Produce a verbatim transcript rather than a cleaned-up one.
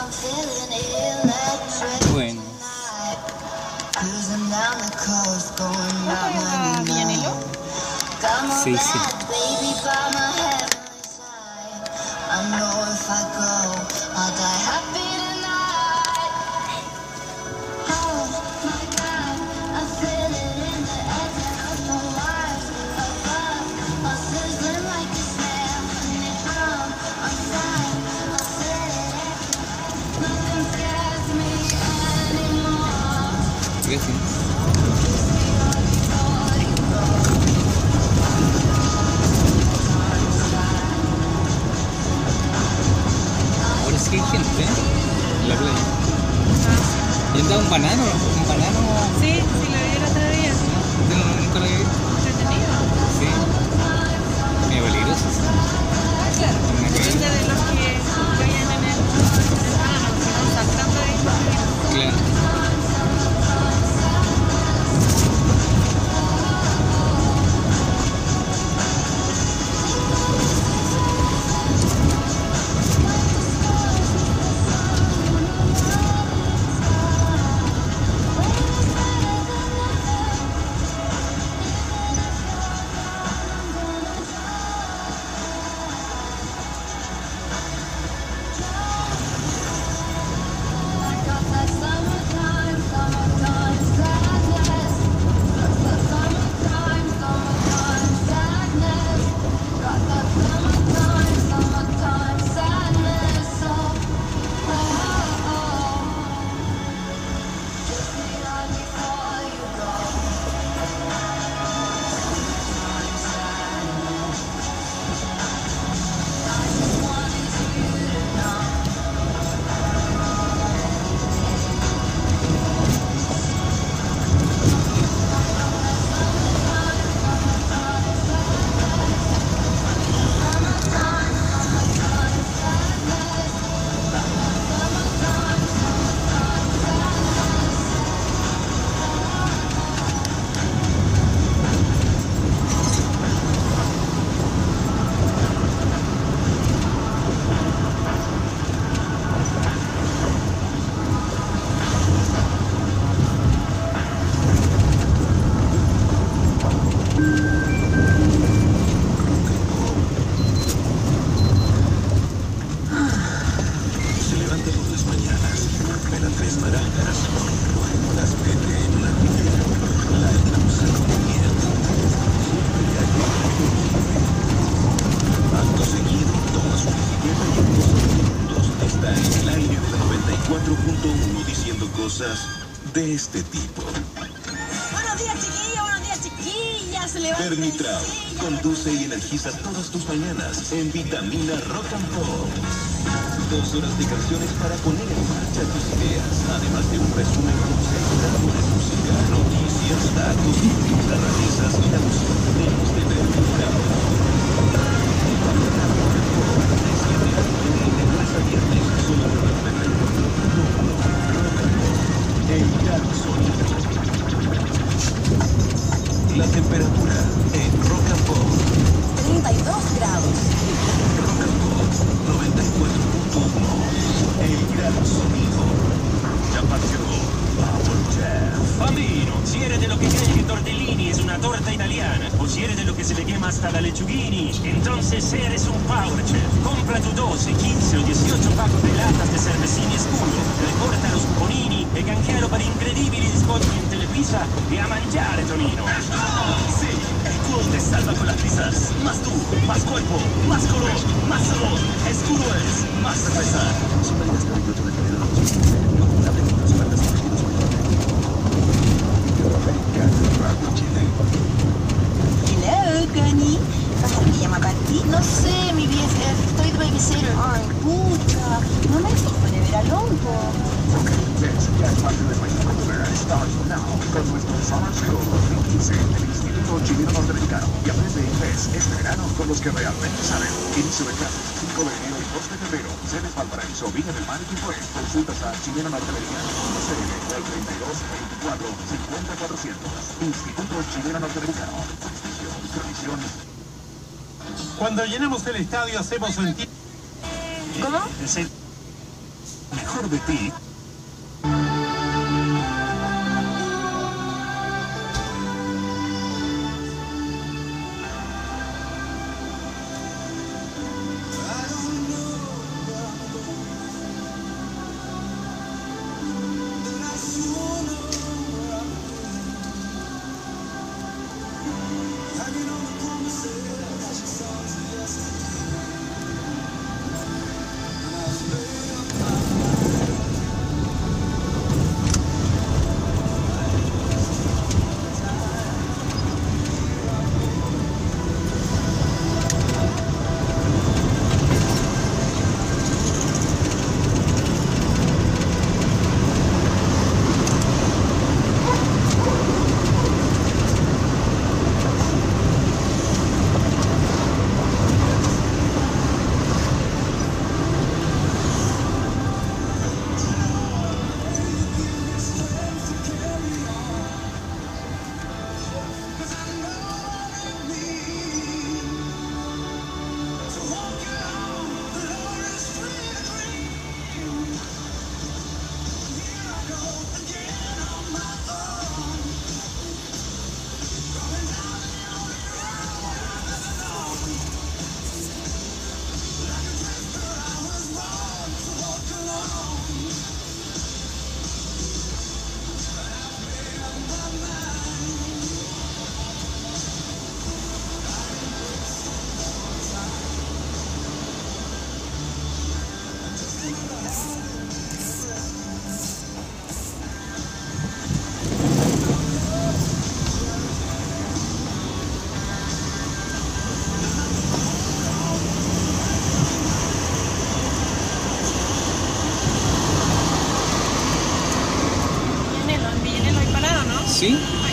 Bueno. Sí, sí. Gracias. Ahora sí hay gente, ¿eh? En la playa. ¿Y andaba un banano? ¿Un banano? Sí, sí, lo vi el otro día. Yo no, nunca lo había visto. Entretenido. Sí. Medio peligroso. Claro. Depende de los que vayan en el banano, si van saltando ahí. Claro. De este tipo. Buenos días, chiquillos, buenos días, chiquillas. Vermitrao conduce y energiza todas tus mañanas en Vitamina Rock and Pop. Dos horas de canciones para poner en marcha tus ideas, además de un resumen concentrado de música, noticias, datos, las rarezas y la música que tenemos de Vermitrao. De siete a nueve, de lunes a viernes, solo por la noventa y cuatro punto uno. El gran sonido. La temperatura en Rock and Pop. treinta y dos grados. Rock and Pop noventa y cuatro punto uno. El gran sonido. Ya partió Power Chef. Bambino, si eres de lo que cree que tortellini es una torta italiana, o si eres de lo que se le quema hasta la lechuguini, entonces eres un Power Chef. Compra tu doce, quince o dieciocho pacos de latas de cervecini escudo, recorta los cuponini e canjealo per incredibili sconti in Televisa e a mangiare, Tonino. Sí, Escudo te salva con las pizzas. Más tú, más cuerpo, más color, más sabor. Escudo es más cerveza. Super hasta veintiocho de febrero de dos mil quince. No acumulable con las ofertas y partidos Radio Chile. Hello, Connie. ¿Pasa que llama para ti? No sé, mi vieja. Estoy de babysitter. Ay, pucha. No me dejo de ver al hongo. Ok, ves, ya es parte de nuestra primavera. Start now con nuestro Summer Show dos mil quince del Instituto Chileno Norteamericano. Y aprende inglés este verano con los que realmente saben. Inicio de clases cinco de enero y dos de febrero. Sedes Valparaíso, Viña del Mar y Quilpué. Consultas a chileno norteamericano punto c l al treinta y dos, veinticuatro, cincuenta, cuatrocientos. Instituto Chileno Norteamericano. Prestigio y tradición. Cuando llenamos el estadio hacemos sentir... ¿Cómo? El mejor de ti. ¿Sí?